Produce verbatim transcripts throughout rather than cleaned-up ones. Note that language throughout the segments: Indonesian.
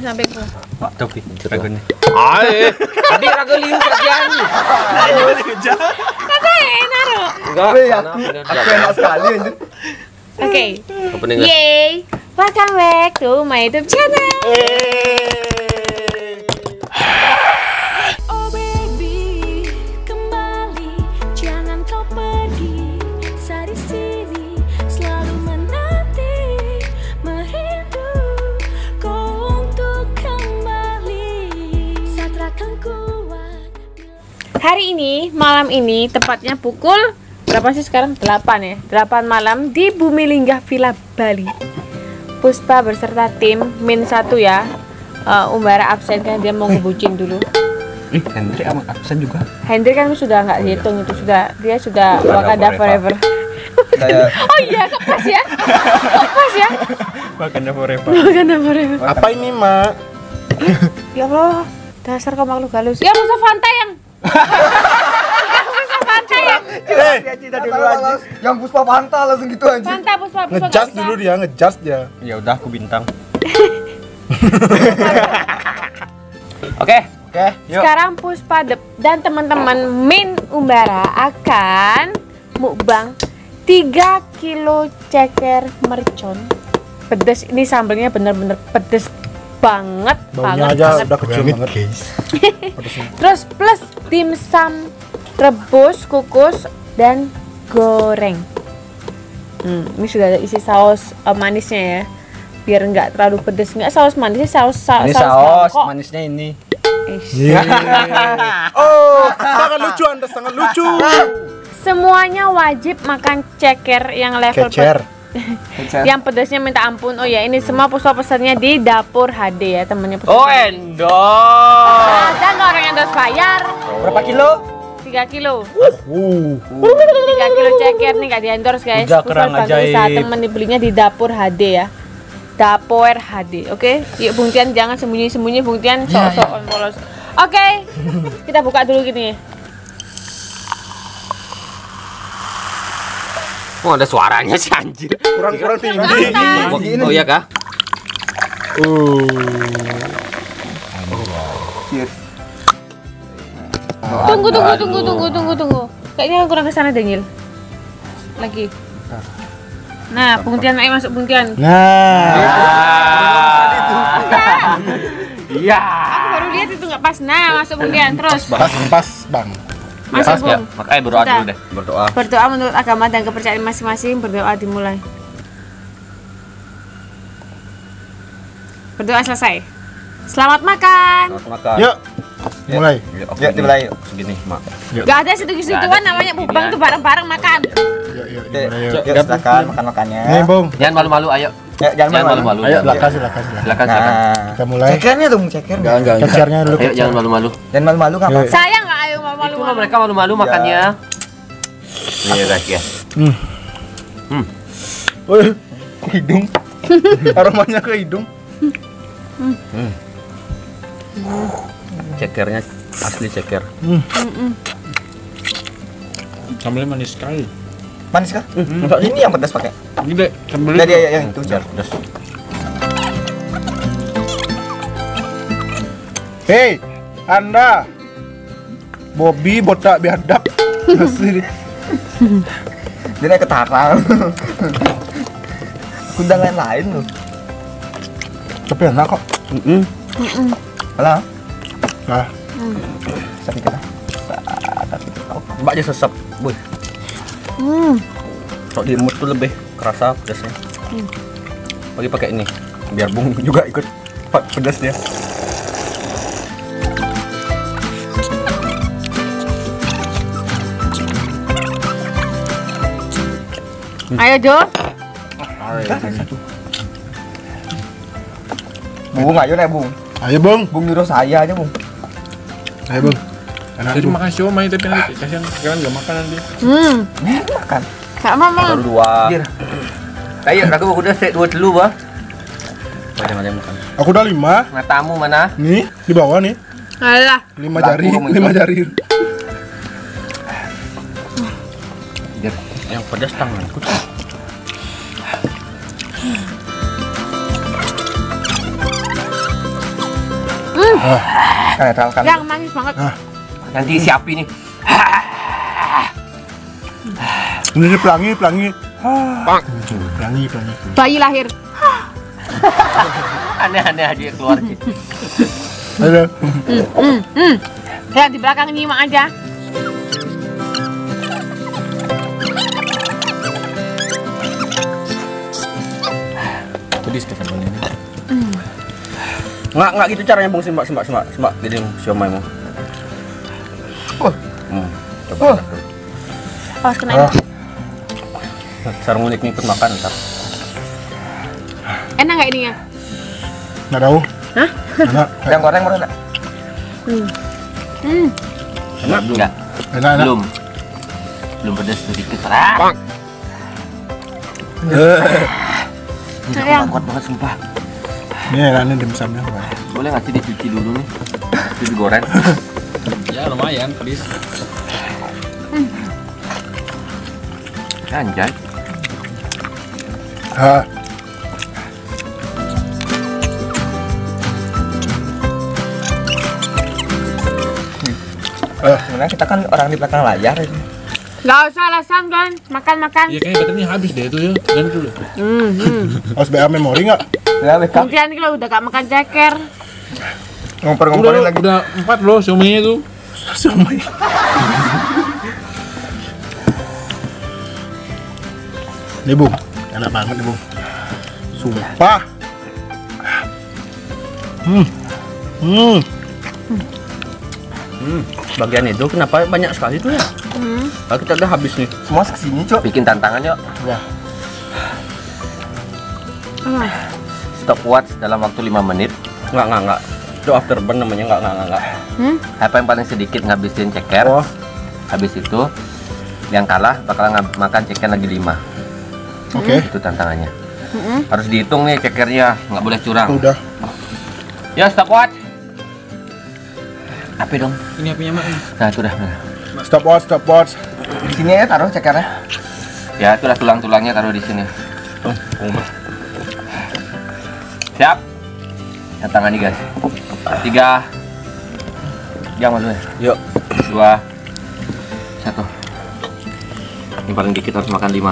sampingku. Pak Topi, ragone. Ae, tadi rago liu kerjaan. Ayo kerja. Kata enak loh. Enggak, Aku enak sekali anjir. Oke. Opening. Yeay. Welcome back to my YouTube channel. Oh baby, kembali, jangan kau pergi. Dari sini selalu menanti, merindu kau untuk kembali. Satrakan kuat. Hari ini, malam ini, tepatnya pukul berapa sih sekarang? delapan ya. delapan malam di Bumi Linggah Villa Bali. Puspa beserta tim min satu ya. Uh, Umbara absen kan dia mau ngebucin dulu. Ih, Hendrik amat absen juga. Hendrik kan sudah nggak dihitung itu sudah dia sudah Wakanda forever. Saya Oh iya, kok pas ya? Kok pas ya? Wakanda forever. Wakanda forever. Apa ini, Mak? Ya Allah, dasar kau makhluk halus. Ya Musa Fanta yang. Ya Musa Fanta yang. Eh, yang Puspa Panta langsung gitu anjir. Fanta Puspa Puspa. ngejudge nggak dulu usah. dia, ngejudge dia. Ya udah aku bintang. Oke, Oke, yuk. Sekarang Puspa de- dan teman-teman Min Umbara akan mukbang tiga kilo ceker mercon. Pedes, ini sambelnya bener-bener pedes banget. Baunya banget, aja banget. udah kecium banget, guys. Terus plus dimsum rebus, kukus, dan goreng. Hmm, ini sudah ada isi saus uh, manisnya ya, biar nggak terlalu pedes. Nggak saus manisnya, saus saus. Ini saus, mangkok. manisnya ini. Eish. Oh, sangat lucu Anda, sangat lucu. Semuanya wajib makan ceker yang level Kecer. pe- yang pedasnya minta ampun. Oh ya, ini semua Puspa pesannya di Dapur H D ya, temennya Puspa. oh endorse. Ada nggak orang yang harus bayar? Berapa kilo? tiga kilo. Uh, tiga kilo ceker nih nggak di-endorse guys. Udah Puspa kerang bantu ajaib. usaha temen dibelinya di Dapur H D ya. Dapur H D, oke? Yuk Bung Tian jangan sembunyi-sembunyi, Bung Tian sok-sok polos. Oke, kita buka dulu gini. Oh, ada suaranya sih anjir. kurang-kurang tinggi. Panas. Oh, oh iya kah? Uh. Cheers. Tunggu, tunggu, tunggu, tunggu, tunggu, tunggu. Kayaknya kurang ke sana Daniel. Lagi. Nah, Bung Tian, ayo masuk Bung Tian. Nah, Iya. Aku baru lihat itu nggak pas. Nah, masuk Bung Tian terus. pas pas, Bang. Masuk Ya, Bung. makanya berdoa Sudah. dulu deh, berdoa. Berdoa menurut agama dan kepercayaan masing-masing. Berdoa dimulai. Berdoa selesai. Selamat makan. Selamat makan. Yuk, mulai. Ya, oke, Yuk, dimulai yuk. Segini, Mak. Gak ada segitu-segituan namanya mukbang tuh bareng-bareng makan. Yuk, yuk, Yuk, dimulai, yuk. yuk, silakan makan-makannya. Nih, Bung. Jangan malu-malu, ayo. Ya, jangan Jangan malu-malu. malu-malu. Ayo, jangan. silakan, silakan, silakan. Silakan, silakan. Nah, Kita mulai. cekernya dong, cekernya. Kecernya dulu. Ayo, kecer. jangan malu-malu. Dan malu-malu nggak apa? Yuk. Saya nggak ayo malu-malu. Itu loh mereka malu-malu makannya. Iya guys ya. Hmm. Hmm. Wih, ke hidung. Aromanya ke hidung. Cekernya asli ceker. Sambelnya manis sekali. Manis kah? Ini yang pedas pakai. Gede, sambelnya. Jadi yang itu, Biar Cer. pedas. Hei, Anda. Bobby botak biadab. Asli. Dia naik ketarang. Kundang lain-lain loh. Tapi enak kok. Heeh. Malah, Nah, sakit kita. Sakit kita. Mbak aja sesep, boy. Hmm. Kalau di mulut tuh lebih kerasa pedasnya. Lagi pakai ini, biar Bung juga ikut pedasnya. Ayo Jo. Bung, ayo nih Bung. ayo, Bung. Bung nyuruh saya aja Bung. Ayo, Bung. Enak, Saya Bung. cuma makan siomay tapi nanti kasihan sekarang nggak makan nanti. Hmm. Makan. Gak mama. Baru dua. Dir. Ayo, aku udah set dua dulu, Bah. Macam-macam makan. Aku udah lima. Matamu mana? Nih, di bawah nih. Alah. Lima Lampu jari, kamu itu. lima jari. Biar yang pedas tanganku. Kan netralkan. Yang manis banget. Nanti siapin nih. Ini pelangi, pelangi. Pelangi, pelangi. Bayi lahir. Aneh-aneh aja keluar gitu. Ada. Ya di belakang nyimak aja. Pedis tuh kan ini. Nggak, nggak gitu caranya Bung, simak, simak, simak, simak. Gini siomay mo. Oh. Hmm. Coba. Oh. Oh, kena. Ah. Sarung unik nih ikut makan ntar. Enak nggak ininya? Nggak tahu. Hah? Enak. Yang goreng mana? Hmm. Enak enggak? Enak, enak. Belum. Belum pedas sedikit. Ah. Sayang. Kuat banget sumpah. Ini enaknya dimsumnya. Boleh nggak sih dicuci dulu nih? Terus digoreng. Ya lumayan pedis. Anjay. Ah. Eh, sebenarnya kita kan orang di belakang layar ini. Gak usah alasan kan, makan-makan. Iya kayaknya baterainya habis deh itu ya. Dan dulu. Hmm, hmm. Harus B A memori nggak? Ya, backup. Nanti nanti kalau udah gak makan ceker. Ngompor-ngomporin Udah, lagi. udah empat loh siominya itu. Siomay. Nih Bung, enak banget nih Bung. Sumpah. Hmm. Hmm. Hmm. Bagian itu kenapa banyak sekali tuh ya? Hmm. Kalau kita udah habis nih. Semua kesini, Cok. Bikin tantangan yuk. Wah. Ah. Stop watch dalam waktu lima menit. Enggak, enggak, enggak. Itu afterburn namanya, enggak, enggak, enggak. Hmm? Apa yang paling sedikit ngabisin ceker? Oh. Habis itu yang kalah bakal ngab- makan ceker lagi lima. Oke. Itu tantangannya. Hmm. Harus dihitung nih cekernya, nggak boleh curang. Udah. Ya, stop watch. Apa dong? Ini apinya mak. Nah, itu udah. Nah. Stop watch, stop watch. Di sini ya taruh cekernya. Ya, itu udah tulang-tulangnya taruh di sini. Tuh, siap. Tangan nih guys. Tiga. Yang maksudnya. Yuk. Dua. Satu. Ini paling dikit harus makan lima.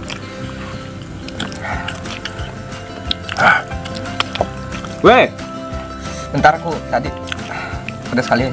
Weh. Bentar aku tadi pedas sekali.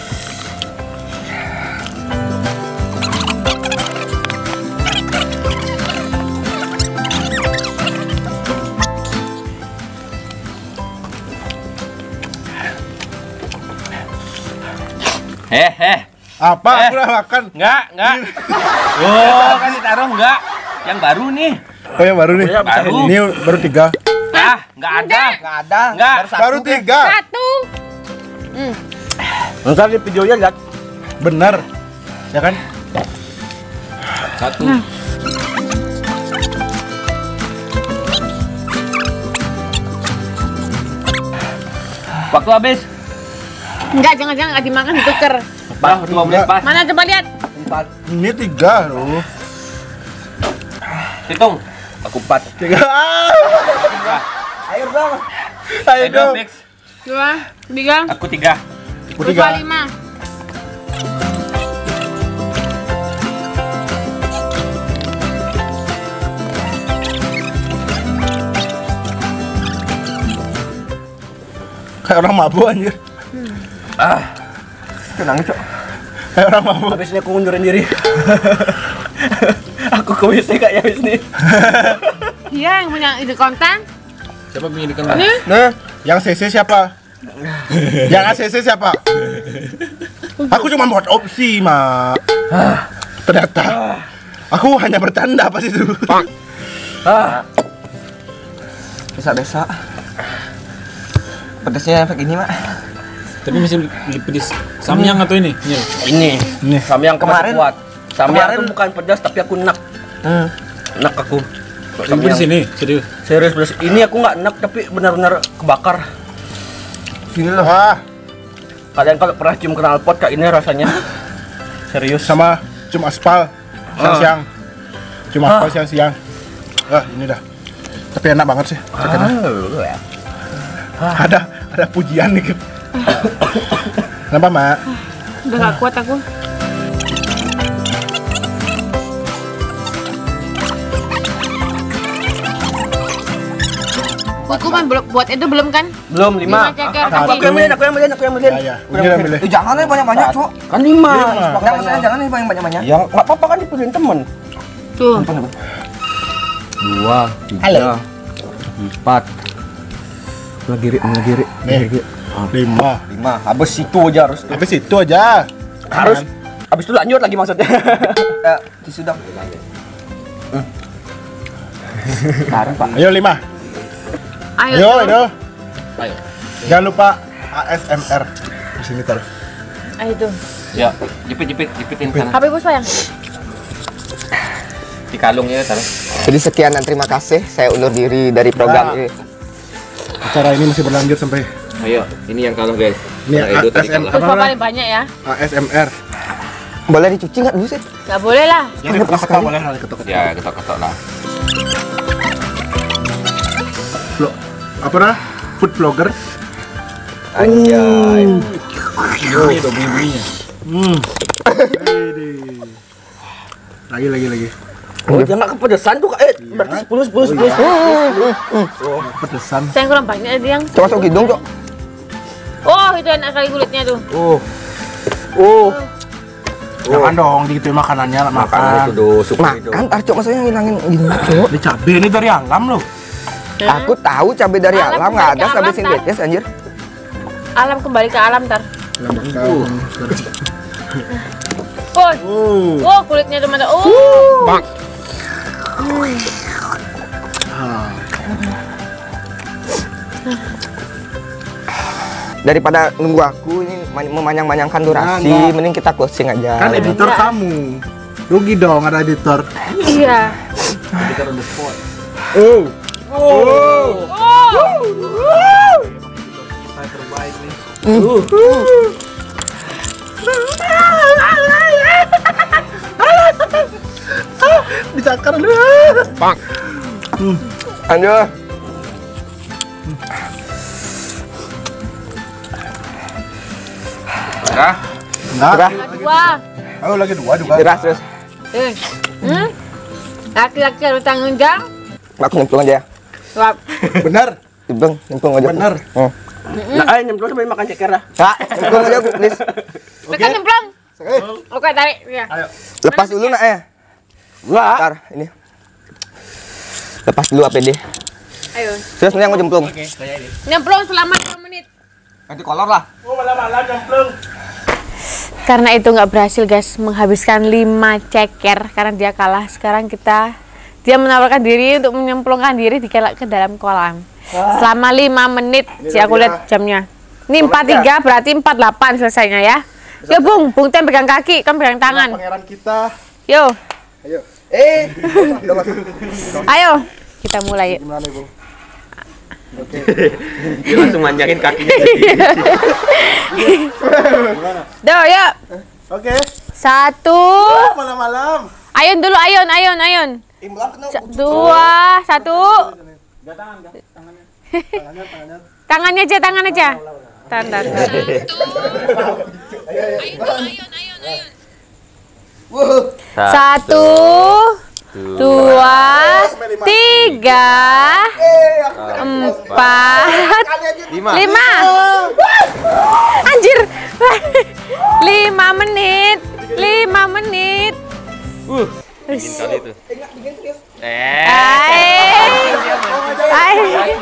Eh, eh. Apa? Eh. Aku udah makan. Enggak, enggak. Oh, kan ditaruh enggak. Yang baru nih. Oh yang baru nih. Baru. Ini baru tiga. Ah, enggak ada. Nggak ada. Nggak. Baru satu. Baru tiga. Satu. Hmm. Ntar di videonya lihat. Bener. Ya kan? Satu. Waktu habis. Enggak, jangan-jangan nggak dimakan dituker. Pas dua menit pas. Mana coba lihat? Empat. Ini tiga loh. Hitung. Aku empat. Tiga. Ayo dong. Ayo Ayo, dong. Mix. Dua, tiga, Aku tiga. Aku dua, tiga. lima. Kayak orang mabuk anjir. Ah, Tenang, Cok. Kayak orang mabuk. habis ini aku ngundurin diri. Aku ke W C kak ya habis ini. Iya, yang punya ide konten. Siapa punya di Ini Nah, yang C C siapa? Yang A C C siapa? Aku cuma buat opsi, Mak. Ternyata aku hanya bercanda pas itu. Ah, Desa-desa. Pedasnya efek ini, Mak. Tapi masih lebih pedis. Samyang atau ini? Nyil. ini. Nih. Samyang Kemarin- kemarin kuat. Samyang kemarin- tuh bukan pedas tapi aku enak. Hmm. Enak aku. Tapi di sini serius. Serius pedas. Ini aku nggak enak tapi benar-benar kebakar. Sini loh. Wah, Kalian kalau pernah cium knalpot kayak ini rasanya. Serius. sama cium aspal siang-siang. Cium aspal siang-siang. Ah, ini dah. Tapi enak banget sih. Ah, Ada ada pujian nih. Kenapa, Mak? Udah gak kuat aku. Hukuman belum buat itu belum kan? Belum lima. Lima ceker. Satu. Aku yang milih, aku yang milih, aku yang milih. Ya, ya. Ini yang milih. Eh, jangan nih banyak-banyak, Cok. Kan lima. Lima. Enggak maksudnya jangan nih banyak-banyak. Ya nggak apa-apa kan dipilihin temen. Tuh. Dua, tiga, Halo. empat. Lagi rik, lagi rik. Nih, lima. Lima. Habis itu aja harus. tuh. Habis itu aja. Harus. Habis itu lanjut lagi maksudnya. Ya, tisu dong. Sekarang Pak. Ayo lima. Ayo. Ayo, ayo. Ayo. Jangan lupa A S M R di sini terus. Ayo tuh. Ya, jepit-jepit, jepitin sana. H P ku sayang. Di kalung ya taruh. Jadi sekian dan terima kasih. Saya undur diri dari program Nah. ini. Acara ini masih berlanjut sampai Ayo, ini yang kalah guys. ini Nah, Edo A tadi S M kalah. Puspa paling banyak ya. A S M R. Boleh dicuci nggak dulu sih? Gak boleh lah. Jadi ketok-ketok boleh nanti ketok-ketok. Ya, ketok-ketok lah. Vlog- apa nah? Food vlogger. Anjay. Ini udah bunyi-bunyinya. Hmm. Widih. Lagi lagi lagi. Oh, jangan kepedesan tuh, eh. Berarti sepuluh, sepuluh, sepuluh. Pedesan. Sayang kurang banyak ada yang. Coba masuk hidung, Cok. Oh, itu enak kali kulitnya tuh. Oh. Oh. Jangan dong digituin makanannya, Makan itu makan. do, suka itu. Makan, tar Cok, maksudnya ngilangin gini, Cok. Ini cabai ini dari alam loh. Aku tahu cabai dari Alam alam, nggak ada kembali ke cabai alam, sintetis, anjir. Alam kembali ke alam tar. Uh. Oh, Uh. oh kulitnya tuh mantap. Oh. Bang. Ah. Daripada nunggu aku ini man- memanjang-manjangkan durasi, Nah, enggak. mending kita closing aja. Kan editor kamu. Rugi dong ada editor. Iya. Oh. Oh. Dicakar lu. Bang. Anjir. Nah, Enggak. Cerah, Dua. Ayo lagi dua juga. cerah terus. Eh. Hmm? Laki-laki harus tanggung jawab. Aku nyemplung aja ya. Wap. Benar. Nyemplung, nyemplung aja. Bener. Oh. nah, ayo nyemplung sampai makan ceker dah. Kak, nyemplung aja, Bu, please. Tekan nyemplung. Eh, Oke, tarik. Ya. ayo. Lepas dulu nak ya. Enggak. Ntar, ini. Lepas dulu A P D. Ayo. Terus nanti aku jemplung. Nyemplung selama dua menit. Nanti kolor lah. Oh, malam-malam jemplung. Karena itu nggak berhasil guys menghabiskan lima ceker karena dia kalah. Sekarang kita dia menawarkan diri untuk menyemplungkan diri di ke ke dalam kolam selama lima menit. Si aku lihat jamnya. Ini empat tiga berarti empat delapan selesainya ya. Yo Bung, Bung Tem pegang kaki, kan pegang tangan. Pangeran kita. Yo, Ayo. Eh, udah masuk. ayo kita mulai. Yuk. Gimana, Ibu? Dia langsung manjangin kakinya. Duh, yuk. Oke. Satu. Malam-malam. Ayun dulu, ayun, ayun, ayun. Sa- dua, satu. Tangannya aja, tangan aja. Tan, tan, tan. Satu, dua, tiga, empat, lima. Anjir, lima menit, lima menit. Dingin kali itu. Eh, Ay.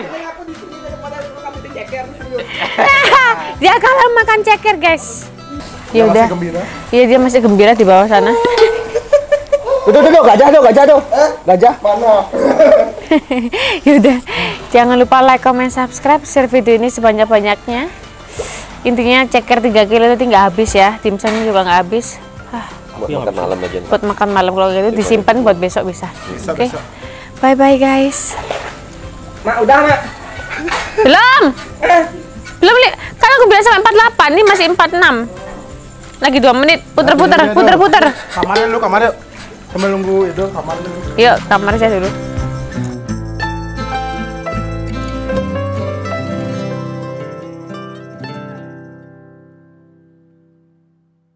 Dia kalah makan ceker, guys. Ya udah. Iya, dia masih gembira di bawah sana. Tuh, tuh, tuh, gajah tuh, gajah tuh. Gajah. Ya udah. Jangan lupa like, comment, subscribe, share video ini sebanyak-banyaknya. Intinya ceker tiga kilo itu nggak habis ya. Dimsumnya juga nggak habis. Buat makan malam aja. Buat makan malam kalau gitu disimpan buat besok bisa. Bisa, Oke. bisa. Bye bye guys. Mak, udah, Mak. Belum. Belum, Li. Kan aku bilang sampai empat delapan, ini masih empat enam. Lagi dua menit, puter-puter, puter-puter. Kamarnya lu, kamarnya. Sambil nunggu itu, kamarnya. Yuk, kamar saya dulu.